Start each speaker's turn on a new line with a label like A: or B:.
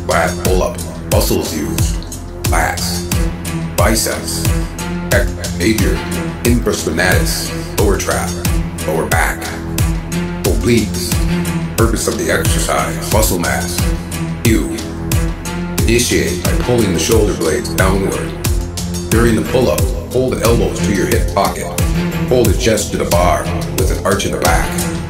A: Lat pull-up, muscles used, lats, biceps, major, infraspinatus, lower trap, lower back, obliques. Purpose of the exercise, muscle mass. U. Initiate by pulling the shoulder blades downward. During the pull-up, hold the elbows to your hip pocket. Hold the chest to the bar with an arch in the back.